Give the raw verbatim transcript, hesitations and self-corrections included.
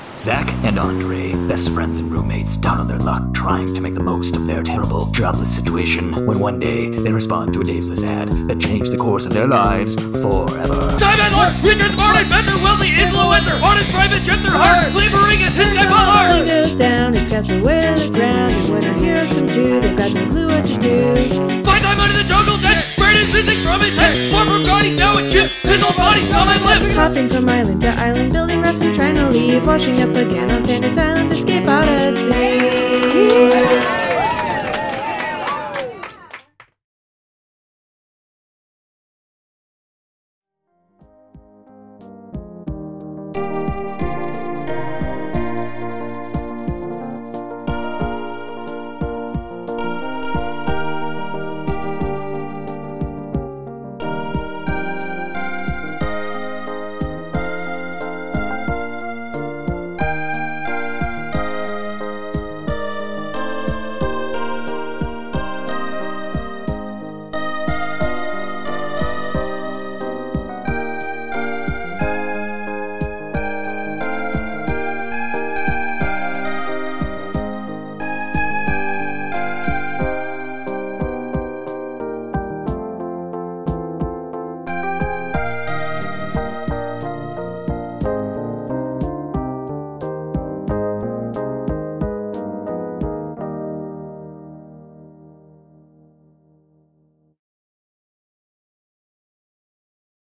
Zach and Andre, best friends and roommates, down on their luck, trying to make the most of their terrible, jobless situation, when one day they respond to a Davesless ad that changed the course of their lives forever. Time Lord, richest smart inventor, wealthy influencer, artist, private jet their heart, laboring is his type of art. He goes down, it's cast away on the ground, and when our heroes come to, they've got no clue what to do. Find time out of the jungle jet, brain is missing from his head, more from God, he's now a chip, his whole body's numb and limp. Hopping from island to island, building rafts and trying to leave, washing up again on Sanders Island, escape Odyssey.